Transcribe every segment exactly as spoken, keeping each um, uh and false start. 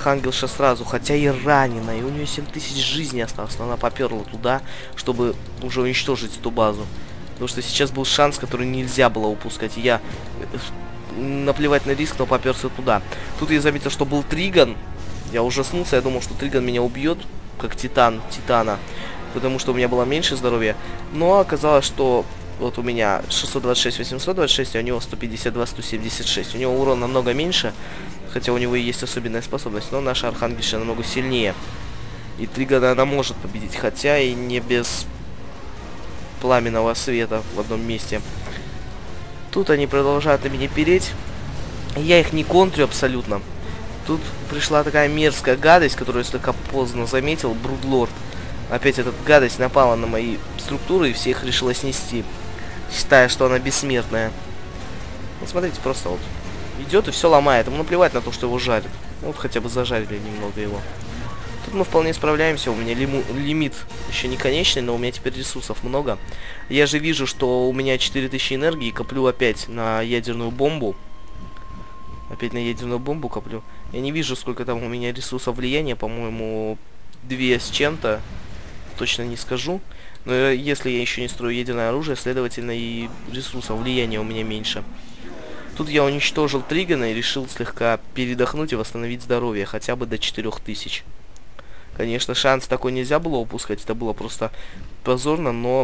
Архангелша сразу, хотя и ранена, и у нее семь тысяч жизней осталось, но она поперла туда, чтобы уже уничтожить эту базу. Потому что сейчас был шанс, который нельзя было упускать, и я, наплевать на риск, но поперся туда. Тут я заметил, что был Триган, я ужаснулся, я думал, что Триган меня убьет, как Титан, Титана, потому что у меня было меньше здоровья, но оказалось, что... Вот у меня шестьсот двадцать шесть, восемьсот двадцать шесть, а у него сто пятьдесят два, сто семьдесят шесть. У него урон намного меньше, хотя у него и есть особенная способность, но наша Архангельша намного сильнее. И Тригана она может победить, хотя и не без пламенного света в одном месте. Тут они продолжают на меня переть. Я их не контрю абсолютно. Тут пришла такая мерзкая гадость, которую я слегка поздно заметил, Брудлорд. Опять эта гадость напала на мои структуры и всех решила снести, считая, что она бессмертная. Вот смотрите, просто вот идет и все ломает. Ему наплевать на то, что его жарят. Вот хотя бы зажарили немного его. Тут мы вполне справляемся. У меня лиму, лимит еще не конечный, но у меня теперь ресурсов много. Я же вижу, что у меня четыре тысячи энергии. Коплю опять на ядерную бомбу. Опять на ядерную бомбу коплю. Я не вижу, сколько там у меня ресурсов влияния. По-моему, две с чем-то. Точно не скажу. Но если я еще не строю ядерное оружие, следовательно, и ресурсов влияния у меня меньше. Тут я уничтожил Тригана и решил слегка передохнуть и восстановить здоровье, хотя бы до четырёх тысяч. Конечно, шанс такой нельзя было упускать, это было просто позорно, но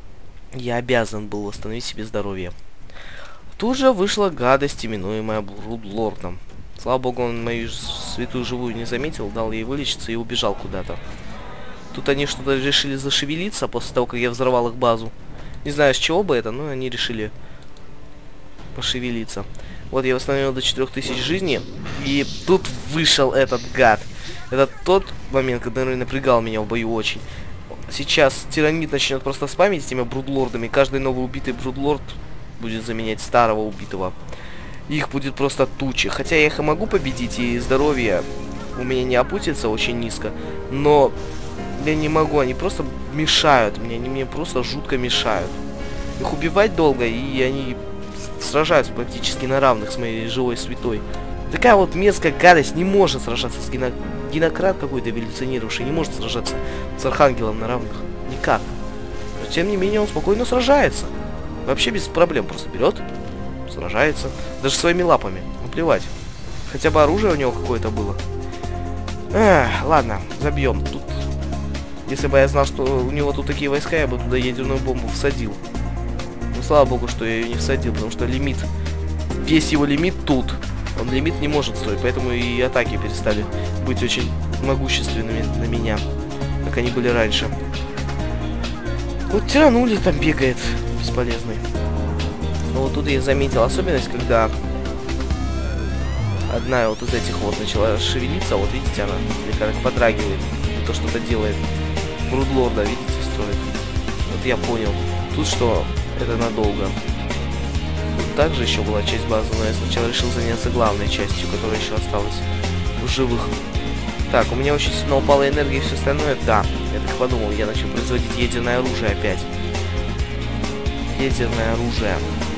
я обязан был восстановить себе здоровье. Тут же вышла гадость, именуемая Брудлордом. Слава богу, он мою святую живую не заметил, дал ей вылечиться и убежал куда-то. Тут они что-то решили зашевелиться после того, как я взорвал их базу. Не знаю, с чего бы это, но они решили пошевелиться. Вот я восстановил до четырёх тысяч жизни. И тут вышел этот гад. Это тот момент, который напрягал меня в бою очень. Сейчас тиранит начнет просто спамить этими брудлордами. Каждый новый убитый брудлорд будет заменять старого убитого. Их будет просто тучи. Хотя я их и могу победить, и здоровье у меня не опустится очень низко. Но... я не могу, они просто мешают мне, они мне просто жутко мешают. Их убивать долго, и они сражаются практически на равных с моей живой святой. Такая вот мерзкая гадость не может сражаться с гино... гинократ какой-то эволюционировавший, не может сражаться с Архангелом на равных. Никак. Но тем не менее он спокойно сражается. Вообще без проблем, просто берет, сражается. Даже своими лапами, наплевать. Хотя бы оружие у него какое-то было. Эх, ладно, забьем. Тут... если бы я знал, что у него тут такие войска, я бы туда ядерную бомбу всадил. Ну, слава богу, что я ее не всадил, потому что лимит... весь его лимит тут. Он лимит не может строить, поэтому и атаки перестали быть очень могущественными на меня, как они были раньше. Вот тиранули там бегает, бесполезный. Но вот тут я заметил особенность, когда... одна вот из этих вот начала шевелиться, вот видите, она слегка подрагивает, то что-то делает. Брудлорда, видите, строит. Вот я понял. Тут что, это надолго. Тут также еще была часть базы, но я сначала решил заняться главной частью, которая еще осталась в живых. Так, у меня очень сильно упала энергия и все остальное. Да, я так подумал, я начал производить ядерное оружие опять. Ядерное оружие.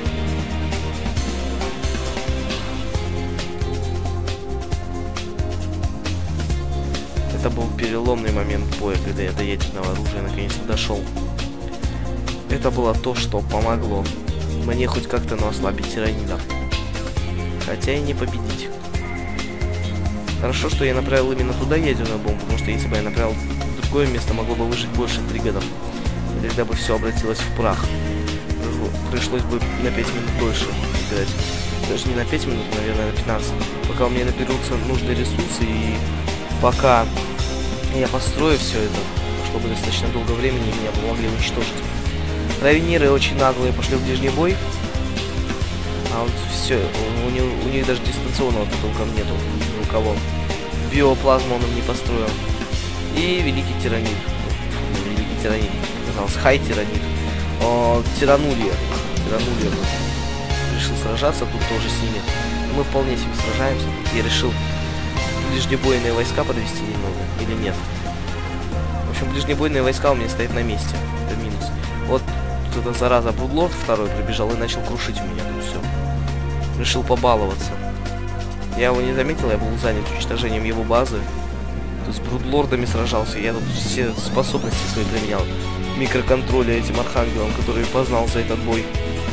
Это был переломный момент боя, когда я до ядерного оружия наконец-то дошел. Это было то, что помогло мне хоть как-то, но ослабить тиранидов. Хотя и не победить. Хорошо, что я направил именно туда ядерную бомбу, потому что если бы я направил в другое место, могло бы выжить больше триггеров. И тогда бы все обратилось в прах. Пришлось бы на пять минут дольше играть. Даже не на пять минут, наверное, на пятнадцать. Пока у меня наберутся нужные ресурсы и пока я построю все это, прошло бы достаточно долго времени, и меня помогли уничтожить. Равениры очень наглые пошли в ближний бой. А вот все, у, у, них, у них даже дистанционного толком нету. У кого. Биоплазму он им не построил. И Великий Тиранид. Великий Тиранид. Казалось, Хай Тиранид. О, тиранули. Тиранули. Решил сражаться тут тоже с ними. Мы вполне себе сражаемся. Я решил ближнебойные войска подвести немного. Или нет. В общем, ближнебойные войска у меня стоят на месте. Это минус. Вот тут эта зараза Брудлорд второй прибежал и начал крушить у меня тут все. Решил побаловаться. Я его не заметил, я был занят уничтожением его базы. С брудлордами сражался, я тут все способности свои применял. Микроконтроля этим архангелом, который познал за этот бой.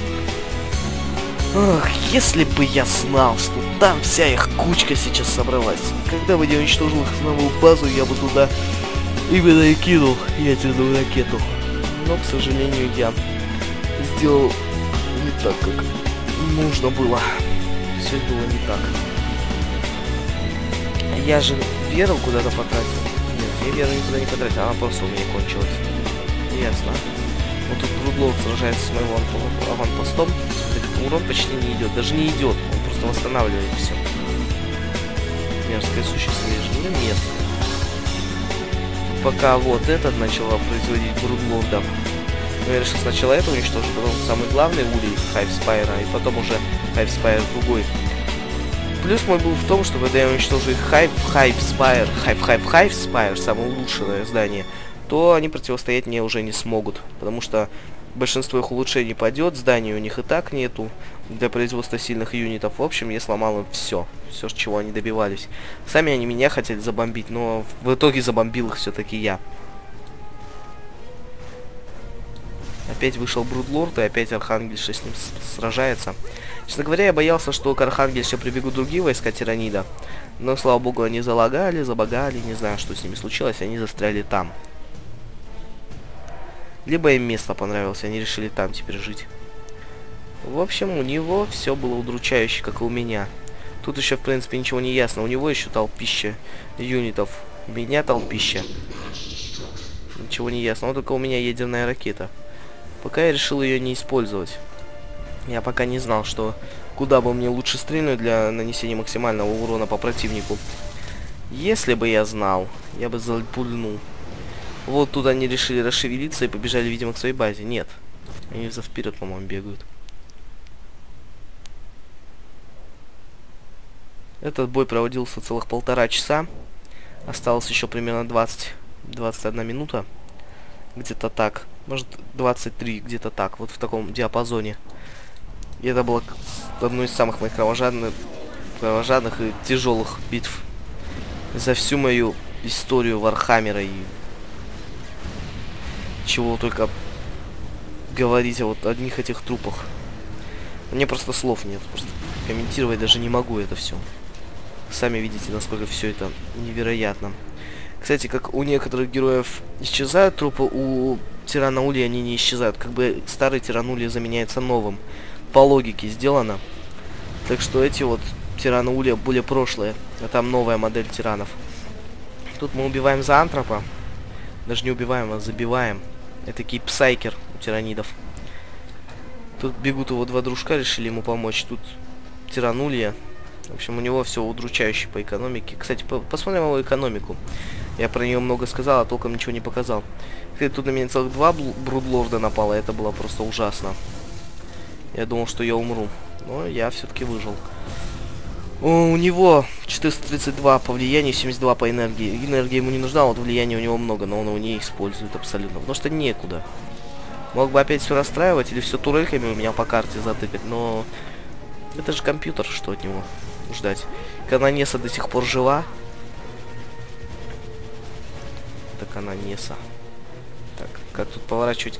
Ох, если бы я знал, что там вся их кучка сейчас собралась. Когда бы я уничтожил их новую базу, я бы туда именно и кинул ядерную ракету. Но, к сожалению, я сделал не так, как нужно было. Все было не так. Я же веру куда-то потратил. Нет, я веру никуда не потратил, она просто у меня кончилась. Ясно. Вот тут Брудлорд сражается с моим аванпостом. Урон почти не идет. Даже не идет. Он просто восстанавливает все. Мерзкое существо. Ну, мерзкое. Пока вот этот начала производить Брудлорда. Ну, я решил сначала это уничтожить, потом самый главный улей Хайвспайра, и потом уже Хайвспайр другой. Плюс мой был в том, что когда я уничтожу их Хайв, Хайвспайр, Хайв, Хайв, Хайвспайр, самое улучшенное здание, то они противостоять мне уже не смогут, потому что большинство их улучшений падет, зданий у них и так нету для производства сильных юнитов. В общем, я сломал им все, все, чего они добивались. Сами они меня хотели забомбить, но в итоге забомбил их все-таки я. Опять вышел Брудлорд, и опять Архангельша с ним сражается. Честно говоря, я боялся, что к Архангельше прибегут другие войска Тиранида. Но, слава богу, они залагали, забагали, не знаю, что с ними случилось, они застряли там. Либо им место понравилось, они решили там теперь жить. В общем, у него все было удручающе, как и у меня. Тут еще, в принципе, ничего не ясно. У него еще толпища юнитов, у меня толпища. Ничего не ясно, но только у меня ядерная ракета. Пока я решил ее не использовать. Я пока не знал, что куда бы мне лучше стрельнуть для нанесения максимального урона по противнику. Если бы я знал, я бы запульнул. Вот тут они решили расшевелиться и побежали, видимо, к своей базе. Нет, они за вперед, по-моему, бегают. Этот бой проводился целых полтора часа. Осталось еще примерно двадцать-двадцать одна минута. Где-то так. Может, двадцать три, где-то так. Вот в таком диапазоне. И это было одно из самых моих кровожадных, кровожадных и тяжелых битв за всю мою историю Вархаммера. И чего только говорить о вот одних этих трупах. Мне просто слов нет. Просто комментировать даже не могу это все. Сами видите, насколько все это невероятно. Кстати, как у некоторых героев исчезают трупы, у Тирана Улья они не исчезают. Как бы старый Тиран Улья заменяется новым. По логике сделано. Так что эти вот Тираны Улья были прошлые. А там новая модель тиранов. Тут мы убиваем за антропа. Даже не убиваем, а забиваем. Это такой псайкер у тиранидов. Тут бегут его два дружка, решили ему помочь. Тут Тиран Улья. В общем, у него все удручающе по экономике. Кстати, по посмотрим его экономику. Я про нее много сказал, а толком ничего не показал. Кстати, тут на меня целых два Брудлорда напало, это было просто ужасно. Я думал, что я умру, но я все-таки выжил. У него четыреста тридцать два по влиянию, семьдесят два по энергии. Энергия ему не нужна, вот влияния у него много, но он его не использует абсолютно, потому что некуда. Мог бы опять все расстраивать или все турельками у меня по карте затыкать, но это же компьютер, что от него ждать. Канонеса до сих пор жива. Это Канонеса. Так, как тут поворачивать?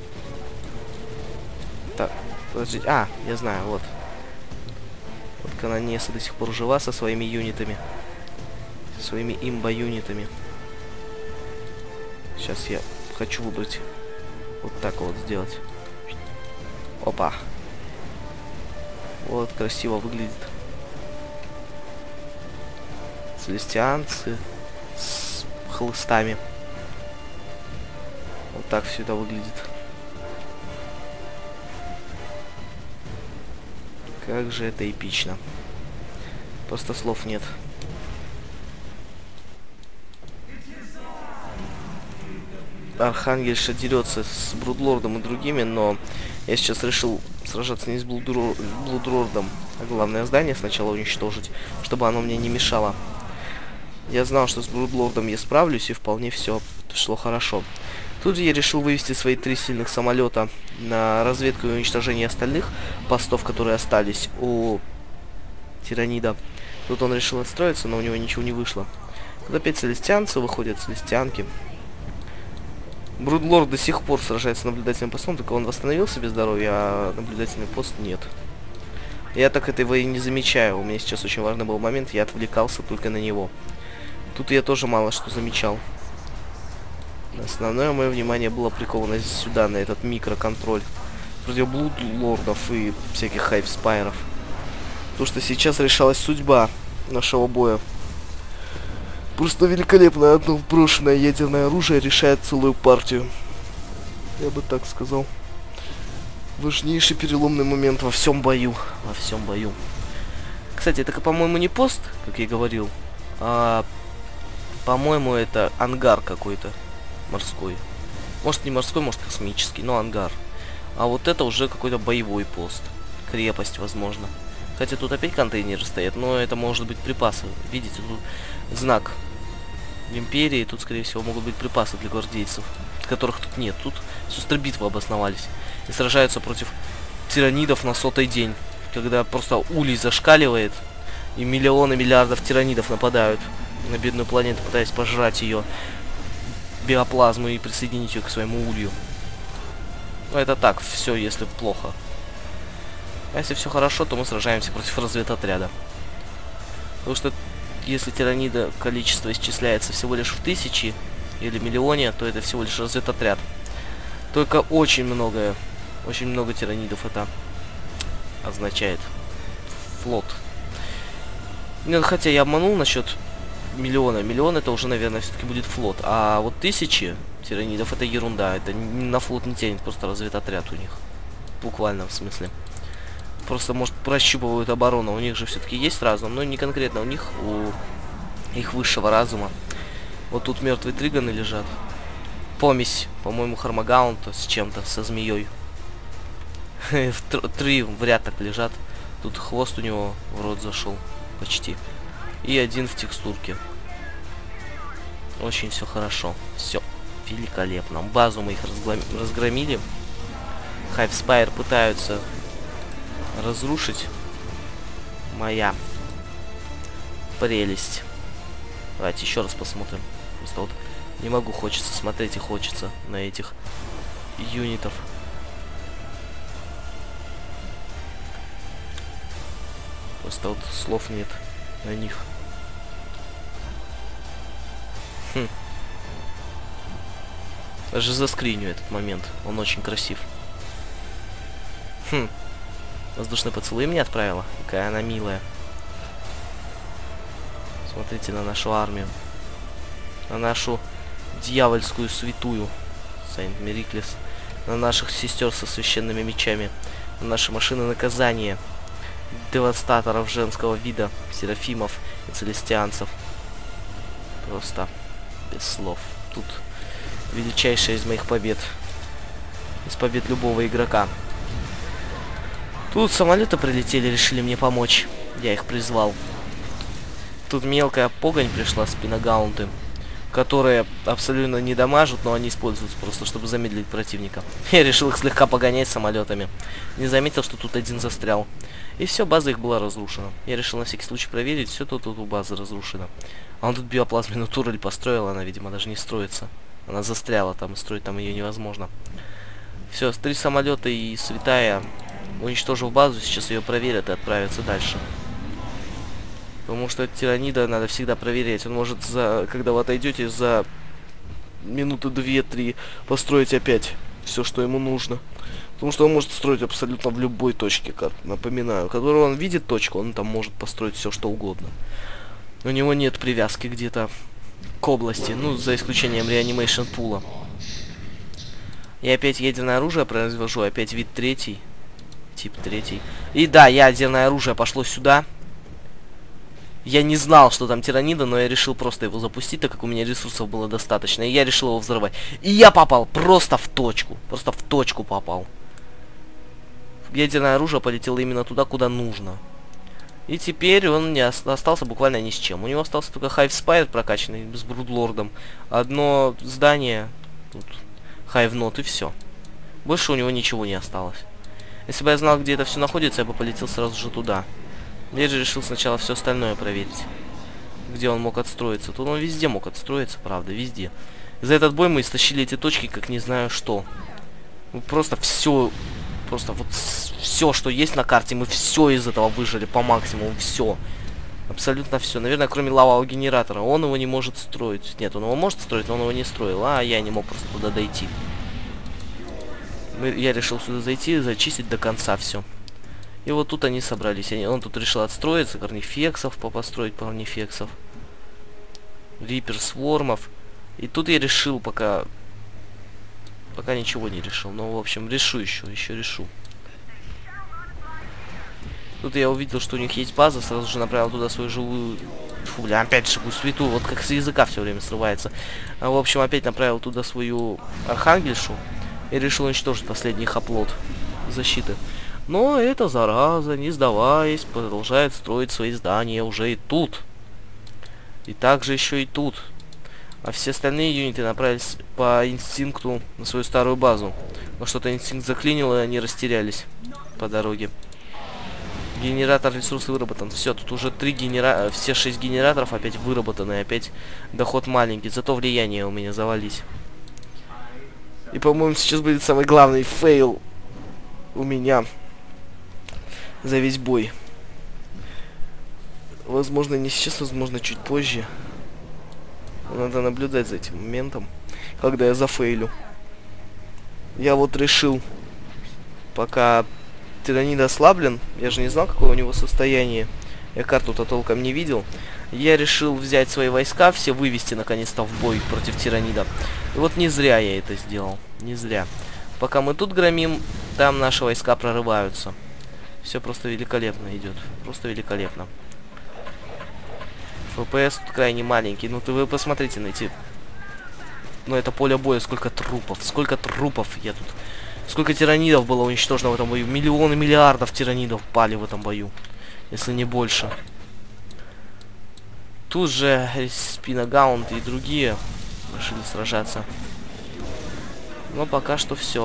Так, подождите. А, я знаю, вот. Вот Канонеса до сих пор жива со своими юнитами. Со своими имба-юнитами. Сейчас я хочу выбрать. Вот так вот сделать. Опа. Вот, красиво выглядит. Целестианцы с хлыстами. Вот так все это выглядит. Как же это эпично. Просто слов нет. Архангельша дерется с Брудлордом и другими, но я сейчас решил сражаться не с Блудлордом, а главное здание сначала уничтожить, чтобы оно мне не мешало. Я знал, что с Брудлордом я справлюсь, и вполне все шло хорошо. Тут же я решил вывести свои три сильных самолета на разведку и уничтожение остальных постов, которые остались у Тиранида. Тут он решил отстроиться, но у него ничего не вышло. Тут опять целестианцы выходят, целестианки. Брудлорд до сих пор сражается с наблюдательным постом, только он восстановил себе здоровье, а наблюдательный пост нет. Я так этого и не замечаю. У меня сейчас очень важный был момент, я отвлекался только на него. Тут я тоже мало что замечал. Основное мое внимание было приковано сюда, на этот микроконтроль. Против блудлордов и всяких хайвспайров. Потому что сейчас решалась судьба нашего боя. Просто великолепно. Одно брошенное ядерное оружие решает целую партию. Я бы так сказал. Важнейший переломный момент во всем бою. Во всем бою. Кстати, это, по-моему, не пост, как я говорил. А, по-моему, это ангар какой-то. Морской. Может, не морской, может, космический, но ангар. А вот это уже какой-то боевой пост. Крепость, возможно. Хотя тут опять контейнеры стоят, но это может быть припасы. Видите, тут знак империи. Тут, скорее всего, могут быть припасы для гвардейцев, которых тут нет. Тут сестры битвы обосновались. И сражаются против тиранидов на сотый день. Когда просто улей зашкаливает, и миллионы миллиардов тиранидов нападают на бедную планету, пытаясь пожрать ее биоплазму и присоединить ее к своему улью. Ну, это так, все, если плохо. А если все хорошо, то мы сражаемся против разведотряда. Потому что если тиранида количество исчисляется всего лишь в тысячи или миллионе, то это всего лишь разведотряд. Только очень многое, очень много тиранидов это означает. Флот. Ну, хотя я обманул насчет миллиона. Миллион это уже, наверное, все-таки будет флот. А вот тысячи тиранидов это ерунда. Это на флот не тянет, просто разведотряд у них. Буквально в смысле. Просто, может, прощупывают оборону. У них же все-таки есть разум, но не конкретно у них, у их высшего разума. Вот тут мертвые триганы лежат. Помесь, по-моему, Хармагаунта с чем-то, со змеей. Три в ряд так лежат. Тут хвост у него в рот зашел. Почти. И один в текстурке. Очень все хорошо. Все великолепно. Базу мы их разгромили. Хайвспайр пытаются разрушить. Моя прелесть. Давайте еще раз посмотрим. Просто вот не могу, хочется смотреть и хочется на этих юнитов. Просто вот слов нет на них. Хм. Даже заскриню этот момент. Он очень красив. Хм. Воздушный поцелуй мне отправила. Какая она милая. Смотрите на нашу армию. На нашу дьявольскую святую. Сейнт Мериклес. На наших сестер со священными мечами. На наши машины наказания. Девастаторов женского вида. Серафимов и целестианцев. Просто без слов. Тут величайшая из моих побед. Из побед любого игрока. Тут самолеты прилетели, решили мне помочь. Я их призвал. Тут мелкая погонь пришла, спиногаунты, которые абсолютно не дамажат, но они используются просто, чтобы замедлить противника. Я решил их слегка погонять самолетами. Не заметил, что тут один застрял. И все, база их была разрушена. Я решил на всякий случай проверить, все тут, тут у базы разрушено. А он тут биоплазменную турель построил, она, видимо, даже не строится. Она застряла там, и строить там ее невозможно. Все, три самолета и святая, уничтожив базу, сейчас ее проверят и отправятся дальше. Потому что тиранида надо всегда проверять. Он может, за, когда вы отойдете, за минуты две-три построить опять все, что ему нужно. Потому что он может строить абсолютно в любой точке карты, напоминаю. Которую он видит точку, он там может построить все, что угодно. У него нет привязки где-то к области, ну, за исключением реанимейшн пула. Я опять ядерное оружие произвожу, опять вид третий. Тип третий. И да, ядерное оружие пошло сюда. Я не знал, что там тиранида, но я решил просто его запустить, так как у меня ресурсов было достаточно. И я решил его взорвать. И я попал просто в точку. Просто в точку попал. Ядерное оружие полетело именно туда, куда нужно. И теперь он не остался буквально ни с чем. У него остался только Хайвспайр прокачанный с Брудлордом. Одно здание. Тут Хайвнот и все. Больше у него ничего не осталось. Если бы я знал, где это все находится, я бы полетел сразу же туда. Я же решил сначала все остальное проверить. Где он мог отстроиться. Тут он везде мог отстроиться, правда, везде. За этот бой мы истощили эти точки, как не знаю что. Мы просто все, просто вот все, что есть на карте, мы все из этого выжили по максимуму, все. Абсолютно все. Наверное, кроме лавового генератора. Он его не может строить. Нет, он его может строить, но он его не строил. А я не мог просто туда дойти. Мы, я решил сюда зайти и зачистить до конца все. И вот тут они собрались. Они, он тут решил отстроиться, корнифексов попостроить, корнифексов. Рипер свормов. И тут я решил, пока... Пока ничего не решил. Но, в общем, решу еще, еще решу. Тут я увидел, что у них есть база, сразу же направил туда свою живую... Фу, бля, опять живую святую, вот как с языка все время срывается. А, в общем, опять направил туда свою архангельшу. И решил уничтожить последний хаплот защиты. Но эта зараза, не сдаваясь, продолжает строить свои здания уже и тут. И также еще и тут. А все остальные юниты направились по инстинкту на свою старую базу. Но что-то инстинкт заклинил, и они растерялись по дороге. Генератор ресурсов выработан. Все, тут уже три генера... все шесть генераторов опять выработаны. Опять доход маленький. Зато влияние у меня завались. И, по-моему, сейчас будет самый главный фейл у меня за весь бой. Возможно, не сейчас, возможно, чуть позже. Надо наблюдать за этим моментом, когда я зафейлю. Я вот решил, пока тиранид ослаблен, я же не знал, какое у него состояние. Я карту-то толком не видел. Я решил взять свои войска, все вывести наконец-то в бой против тиранида. И вот не зря я это сделал. Не зря. Пока мы тут громим, там наши войска прорываются. Все просто великолепно идет. Просто великолепно. ФПС тут крайне маленький. Ну ты вы посмотрите на эти... Ну это поле боя, сколько трупов. Сколько трупов я тут... Сколько тиранидов было уничтожено в этом бою. Миллионы, миллиардов тиранидов пали в этом бою. Если не больше. Тут же Спиногаунд и другие решили сражаться. Но пока что все.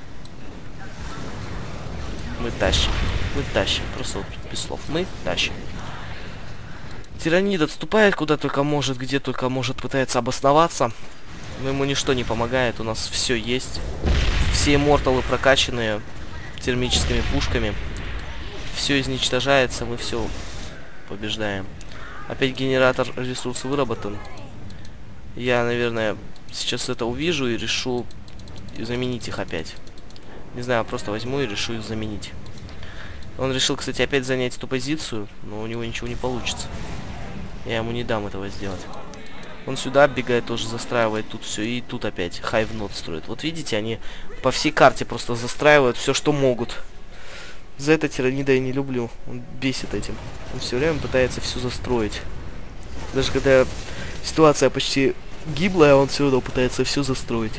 Мы тащим. Мы тащим. Просто вот без слов. Мы тащим. Тиранид отступает куда только может, где только может, пытается обосноваться. Но ему ничто не помогает. У нас все есть. Все имморталы прокачанные термическими пушками. Все изничтожается, мы все побеждаем. Опять генератор ресурсов выработан. Я, наверное, сейчас это увижу и решу заменить их опять. Не знаю, просто возьму и решу их заменить. Он решил, кстати, опять занять эту позицию, но у него ничего не получится. Я ему не дам этого сделать. Он сюда бегает, тоже застраивает тут все, и тут опять хайвнот строит. Вот видите, они по всей карте просто застраивают все, что могут. За это тиранида я не люблю. Он бесит этим. Он все время пытается все застроить. Даже когда ситуация почти гиблая, он все равно пытается все застроить.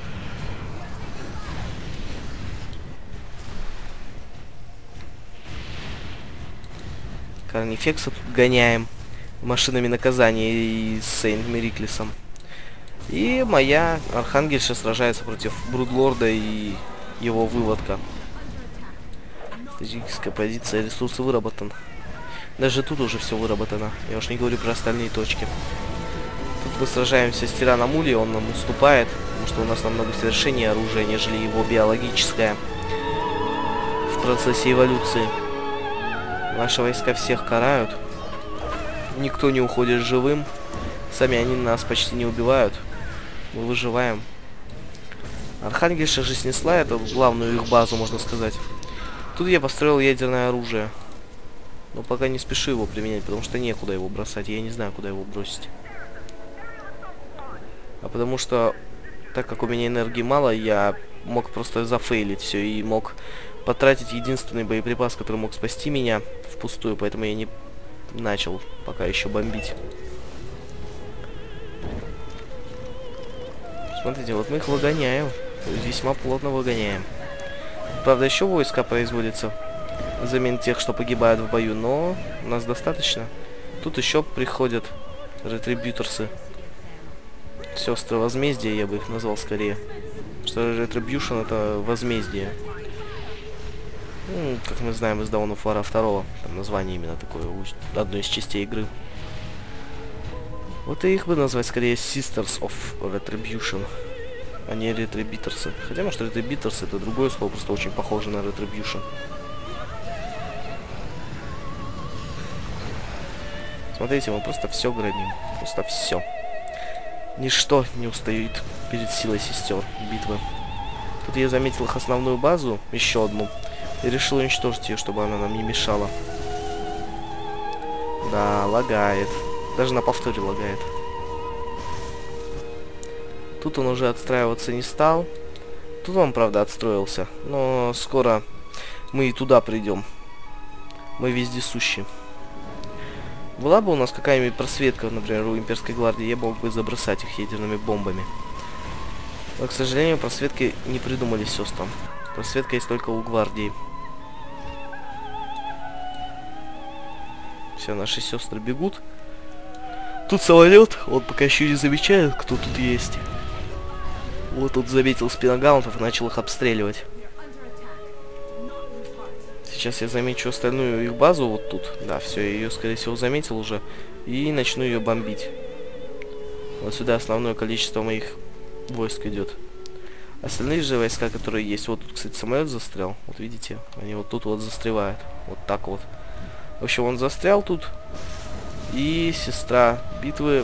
Корнифекса тут гоняем машинами наказания и с Сейнт Мериклисом. И моя архангельша сражается против Брудлорда и его выводка. Стратегическая позиция, ресурсы выработан. Даже тут уже все выработано. Я уж не говорю про остальные точки. Тут мы сражаемся с тираном Ули, он нам уступает, потому что у нас намного совершеннее оружие, нежели его биологическое в процессе эволюции. Наши войска всех карают. Никто не уходит живым. Сами они нас почти не убивают. Мы выживаем. Архангельша же снесла эту главную их базу, можно сказать. Тут я построил ядерное оружие. Но пока не спешу его применять, потому что некуда его бросать. Я не знаю, куда его бросить. А потому что, так как у меня энергии мало, я мог просто зафейлить все и мог потратить единственный боеприпас, который мог спасти меня, впустую. Поэтому я не начал пока еще бомбить. Смотрите, вот мы их выгоняем. Весьма плотно выгоняем. Правда, еще войска производятся взамен тех, что погибают в бою, но нас достаточно. Тут еще приходят ретрибьюторсы. Сестры возмездия, я бы их назвал скорее. Что Retribution — это возмездие. Ну, как мы знаем из Dawn of War два, там название именно такое, одной из частей игры. Вот и их бы назвать скорее Sisters of Retribution, а не Retributors. Хотя, может, Retributors это другое слово, просто очень похоже на Retribution. Смотрите, мы просто все громим. Просто все. Ничто не устоит перед силой сестер битвы. Тут я заметил их основную базу, еще одну, и решил уничтожить ее, чтобы она нам не мешала. Да, лагает. Даже на повторе лагает. Тут он уже отстраиваться не стал. Тут он, правда, отстроился. Но скоро мы и туда придем. Мы вездесущие. Была бы у нас какая-нибудь просветка, например, у имперской гвардии, я мог бы забросать их ядерными бомбами. Но, к сожалению, просветки не придумали сестрам. Просветка есть только у гвардии. Все, наши сестры бегут. Тут самолет, он пока еще не замечает, кто тут есть. Вот тут заметил спиногаунтов и начал их обстреливать. Сейчас я замечу остальную их базу вот тут. Да, все, я ее, скорее всего, заметил уже. И начну ее бомбить. Вот сюда основное количество моих войск идет. Остальные же войска, которые есть. Вот тут, кстати, самолет застрял. Вот видите, они вот тут вот застревают. Вот так вот. В общем, он застрял тут. И сестра битвы...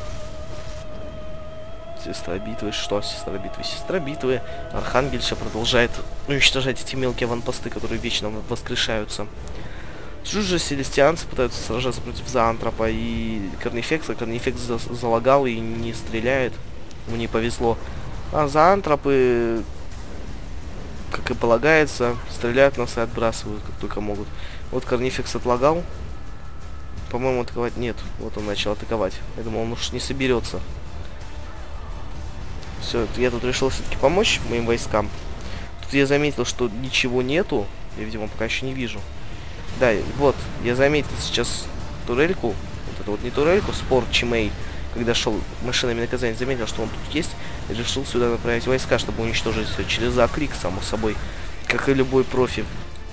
Сестра битвы, что сестра битвы? Сестра битвы, Архангельша продолжает уничтожать эти мелкие аванпосты, которые вечно воскрешаются. Тут же селестианцы пытаются сражаться против Зоантропа и Корнифекса. Корнифекс за залагал и не стреляет. Ему не повезло. А Зоантропы, как и полагается, стреляют нас и отбрасывают, как только могут. Вот Корнифекс отлагал. По-моему, атаковать нет. Вот он начал атаковать. Я думал, он уж не соберется. Все, я тут решил все-таки помочь моим войскам. Тут я заметил, что ничего нету. Я, видимо, пока еще не вижу. Да, вот, я заметил сейчас турельку. Вот это вот не турельку, спорт Чимей. Когда шел машинами наказания, заметил, что он тут есть. И решил сюда направить войска, чтобы уничтожить все. Через А-клик, само собой. Как и любой профи.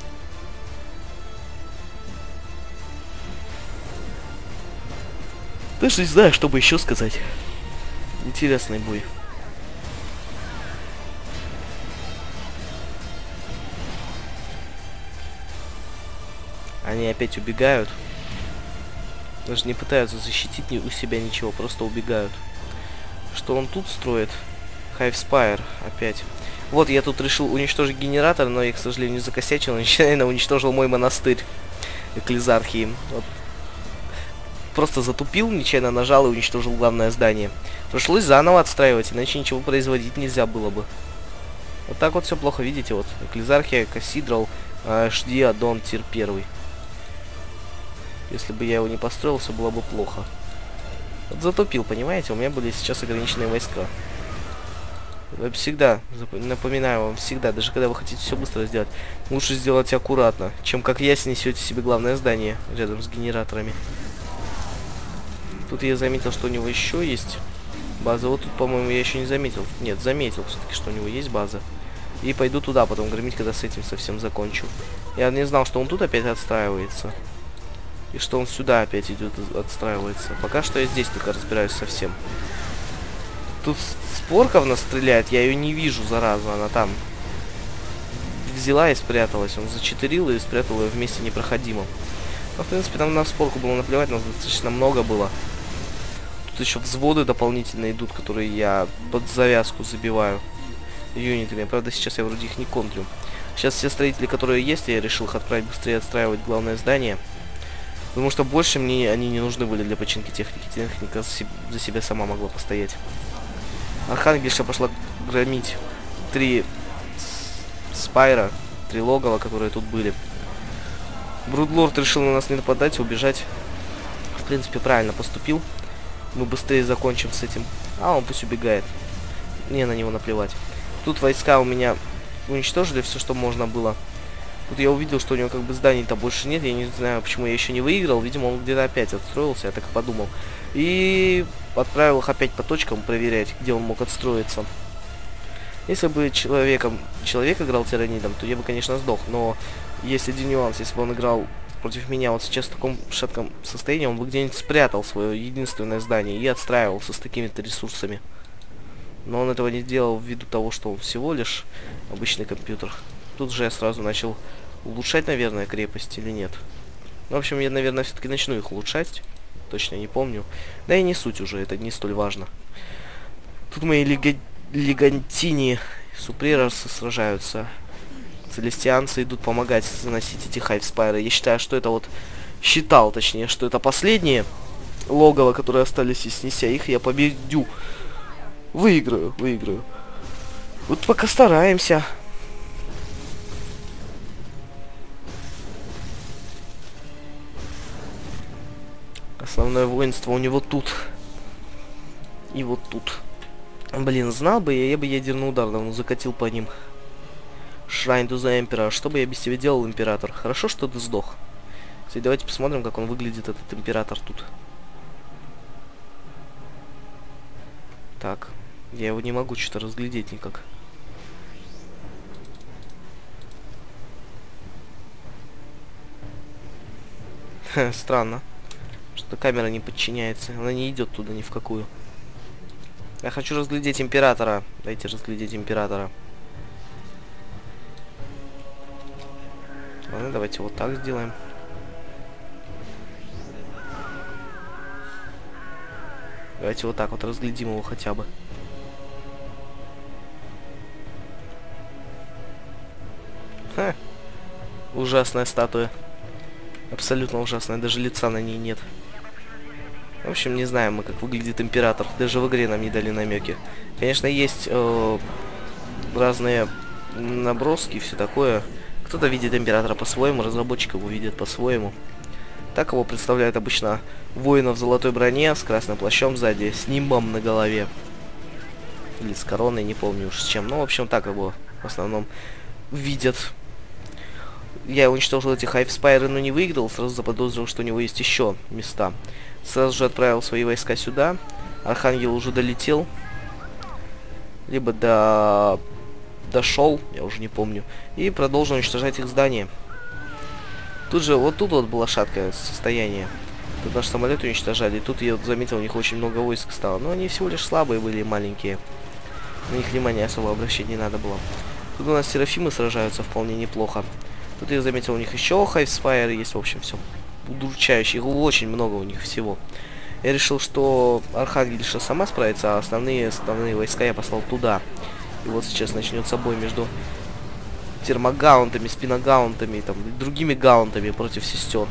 Даже не знаю, что бы еще сказать. Интересный бой. Они опять убегают. Даже не пытаются защитить ни у себя ничего, просто убегают. Что он тут строит? Хайвспайр опять. Вот, я тут решил уничтожить генератор, но я, к сожалению, закосячил. Нечаянно уничтожил мой монастырь Экклезархии. Вот. Просто затупил, нечаянно нажал и уничтожил главное здание. Пришлось заново отстраивать, иначе ничего производить нельзя было бы. Вот так вот все плохо, видите, вот. Экклезархия, Кассидрал, эйч ди, Аддон, тир первый. Если бы я его не построил, все было бы плохо. Вот затупил, понимаете? У меня были сейчас ограниченные войска. Я всегда, напоминаю вам, всегда, даже когда вы хотите все быстро сделать, лучше сделать аккуратно, чем как я снесете себе главное здание рядом с генераторами. Тут я заметил, что у него еще есть база. Вот тут, по-моему, я еще не заметил. Нет, заметил все-таки, что у него есть база. И пойду туда потом громить, когда с этим совсем закончу. Я не знал, что он тут опять отстраивается. И что он сюда опять идет, отстраивается. Пока что я здесь только разбираюсь совсем. Тут Спорковна стреляет, я ее не вижу, зараза, она там взяла и спряталась. Он зачетырил и спрятал ее в месте непроходимом. Но, в принципе, там на Спорку было наплевать, нас достаточно много было. Тут еще взводы дополнительно идут, которые я под завязку забиваю юнитами. Правда, сейчас я вроде их не контрю. Сейчас все строители, которые есть, я решил их отправить быстрее отстраивать главное здание. Потому что больше мне они не нужны были для починки техники. Техника за себя сама могла постоять. Архангельша пошла громить три спайра, три логова, которые тут были. Брудлорд решил на нас не нападать, убежать. В принципе, правильно поступил. Мы быстрее закончим с этим. А он пусть убегает. Мне на него наплевать. Тут войска у меня уничтожили все, что можно было. Тут я увидел, что у него как бы зданий-то больше нет. Я не знаю, почему я еще не выиграл. Видимо, он где-то опять отстроился, я так и подумал. И отправил их опять по точкам проверять, где он мог отстроиться. Если бы человеком, человек играл тиранидом, то я бы, конечно, сдох. Но есть один нюанс. Если бы он играл против меня вот сейчас в таком шатком состоянии, он бы где-нибудь спрятал свое единственное здание и отстраивался с такими-то ресурсами. Но он этого не сделал ввиду того, что он всего лишь обычный компьютер. Тут же я сразу начал улучшать, наверное, крепость или нет. Ну, в общем, я, наверное, все-таки начну их улучшать. Точно не помню. Да и не суть уже, это не столь важно. Тут мои лига... легантини супрерорсы сражаются. Целестианцы идут помогать заносить эти хайвспайры. Я считаю, что это вот... Считал, точнее, что это последние логово, которые остались, и снеся их, я победю. Выиграю, выиграю. Вот пока стараемся. Основное воинство у него тут. И вот тут. Блин, знал бы я, я бы ядерный удар давно закатил по ним. Shrine to the Emperor. Что бы я без тебя делал, император? Хорошо, что ты сдох. Кстати, давайте посмотрим, как он выглядит, этот император тут. Так. Я его не могу что-то разглядеть никак. Ха, странно. Что камера не подчиняется. Она не идет туда ни в какую. Я хочу разглядеть императора. Дайте разглядеть императора. Ладно, давайте вот так сделаем. Давайте вот так вот разглядим его хотя бы. Ха. Ужасная статуя. Абсолютно ужасная. Даже лица на ней нет. В общем, не знаем мы, как выглядит император. Даже в игре нам не дали намеки. Конечно, есть э, разные наброски и все такое. Кто-то видит императора по-своему, разработчик его видит по-своему. Так его представляют обычно воина в золотой броне, с красным плащом сзади, с нимбом на голове. Или с короной, не помню уж с чем. Ну, в общем, так его в основном видят. Я уничтожил эти хайвспайры, но не выиграл. Сразу заподозрил, что у него есть еще места. Сразу же отправил свои войска сюда. Архангел уже долетел. Либо до... дошел, я уже не помню. И продолжил уничтожать их здание. Тут же, вот тут вот было шаткое состояние. Тут наш самолет уничтожали. И тут я вот заметил, у них очень много войск стало. Но они всего лишь слабые были, маленькие. На них внимания особо обращать не надо было. Тут у нас серафимы сражаются вполне неплохо. Тут я заметил, у них еще хайвспайры есть. В общем, все удручающе. Очень много у них всего. Я решил, что Архангельша сама справится, а основные, основные войска я послал туда. И вот сейчас начнется бой между термогаунтами, спиногаунтами, там, и другими гаунтами против сестер.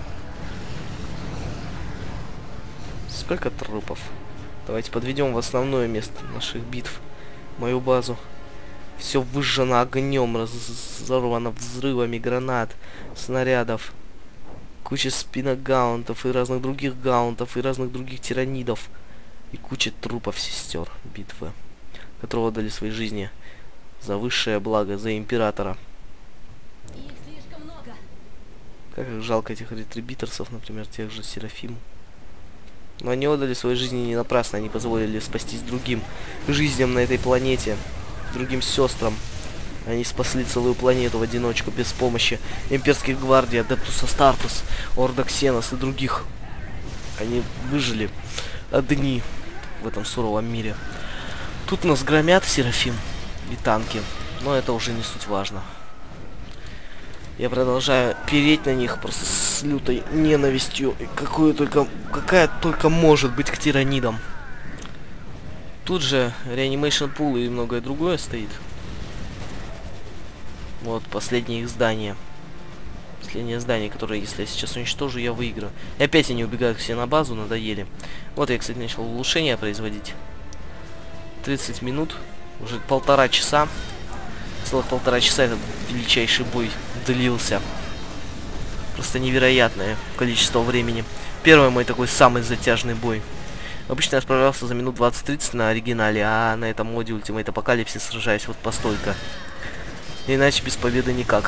Сколько трупов? Давайте подведем в основное место наших битв. Мою базу. Все выжжено огнем, разорвано взрывами гранат, снарядов. Куча спиногаунтов и разных других гаунтов и разных других тиранидов. И куча трупов сестер битвы, которые отдали свои жизни за высшее благо, за императора. Их слишком много. Как их жалко, этих ретрибиторсов, например, тех же Серафим. Но они отдали свои жизни не напрасно, они позволили спастись другим жизням на этой планете, другим сестрам. Они спасли целую планету в одиночку, без помощи имперских гвардий, Адептус Астартес, Орда Ксенос и других. Они выжили одни в этом суровом мире. Тут нас громят Серафим и танки, но это уже не суть важно. Я продолжаю переть на них просто с лютой ненавистью, какую только, какая только может быть к тиранидам. Тут же Reanimation Pool и многое другое стоит. Вот последнее их здание. Последнее здание, которое, если я сейчас уничтожу, я выиграю. И опять они убегают все на базу, надоели. Вот я, кстати, начал улучшения производить. тридцать минут, уже полтора часа. Целых полтора часа этот величайший бой длился. Просто невероятное количество времени. Первый мой такой самый затяжный бой. Обычно я справлялся за минут двадцать-тридцать на оригинале, а на этом моде Ultimate Apocalypse сражаюсь вот постолько. Иначе без победы никак.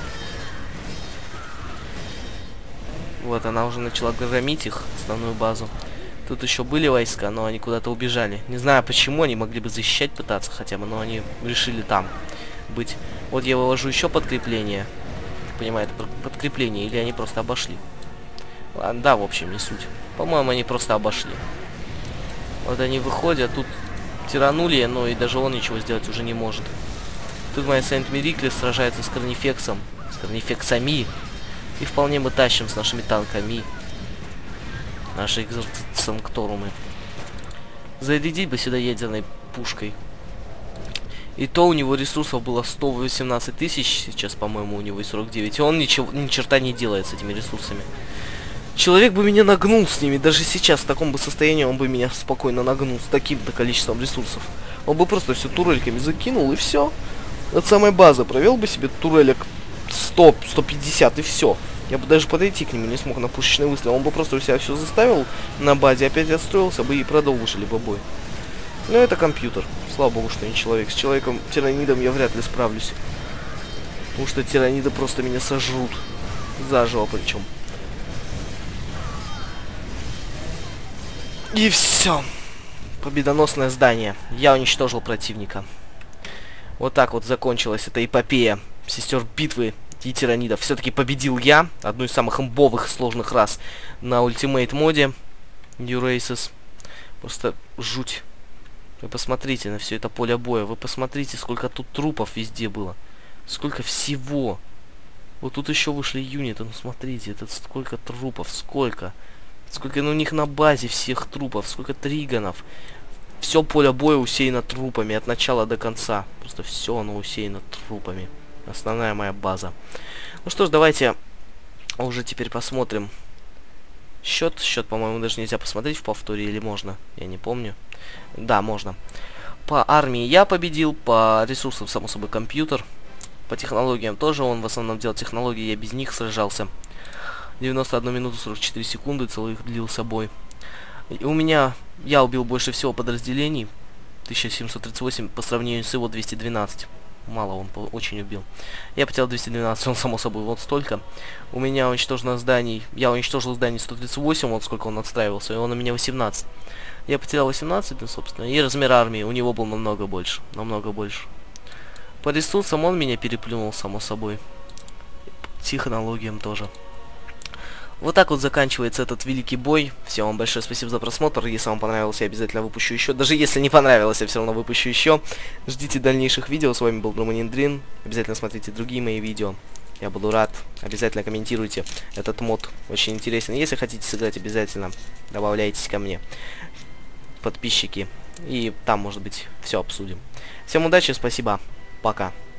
Вот, она уже начала громить их, основную базу. Тут еще были войска, но они куда-то убежали. Не знаю почему, они могли бы защищать пытаться хотя бы, но они решили там быть. Вот я вывожу еще подкрепление. понимаю, это подкрепление, или они просто обошли. Ладно, да, в общем, не суть. По-моему, они просто обошли. Вот они выходят, тут тиранули, но и даже он ничего сделать уже не может. Тут моя Сент-Мериклес сражается с Корнифексом, с Корнифексами. И вполне мы тащим с нашими танками. Наши экзорцисанкторумы. Зарядить бы сюда ядерной пушкой. И то у него ресурсов было сто восемнадцать тысяч, сейчас, по-моему, у него и сорок девять. И он ничего, ни черта не делает с этими ресурсами. Человек бы меня нагнул с ними. Даже сейчас, в таком бы состоянии, он бы меня спокойно нагнул с таким-то количеством ресурсов. Он бы просто все турельками закинул, и все. От самой базы провел бы себе турелек сто — сто пятьдесят, и все. Я бы даже подойти к нему не смог на пушечный выстрел. Он бы просто у себя все заставил на базе, опять отстроился бы и продолжили бы бой. Но это компьютер. Слава богу, что не человек. С человеком-тиранидом я вряд ли справлюсь. Потому что тираниды просто меня сожрут. Заживо причем. И все. Победоносное здание. Я уничтожил противника. Вот так вот закончилась эта эпопея сестер битвы и тиранидов. Все-таки победил я. Одну из самых имбовых сложных рас на ультимейт моде. New Races. Просто жуть. Вы посмотрите на все это поле боя. Вы посмотрите, сколько тут трупов везде было. Сколько всего. Вот тут еще вышли юниты. Ну смотрите, это сколько трупов. Сколько. Сколько ну, у них на базе всех трупов. Сколько триганов. Все поле боя усеяно трупами. От начала до конца. Просто все оно усеяно трупами. Основная моя база. Ну что ж, давайте уже теперь посмотрим. Счет. Счет, по-моему, даже нельзя посмотреть в повторе. Или можно? Я не помню. Да, можно. По армии я победил. По ресурсам, само собой, компьютер. По технологиям тоже. Он в основном делал технологии. Я без них сражался. девяносто одну минуту сорок четыре секунды целых длился бой. И у меня... Я убил больше всего подразделений. тысяча семьсот тридцать восемь по сравнению с его двести двенадцать. Мало он очень убил. Я потерял двести двенадцать, он само собой вот столько. У меня уничтожено зданий. Я уничтожил здание сто тридцать восемь, вот сколько он отстраивался, и он у меня восемнадцать. Я потерял восемнадцать, ну, собственно. И размер армии у него был намного больше. Намного больше. По ресурсам он меня переплюнул, само собой. По технологиям тоже. Вот так вот заканчивается этот великий бой. Всем вам большое спасибо за просмотр. Если вам понравилось, я обязательно выпущу еще. Даже если не понравилось, я все равно выпущу еще. Ждите дальнейших видео. С вами был Друманиндрин. Обязательно смотрите другие мои видео. Я буду рад. Обязательно комментируйте. Этот мод очень интересен. Если хотите сыграть, обязательно добавляйтесь ко мне. Подписчики. И там, может быть, все обсудим. Всем удачи, спасибо. Пока.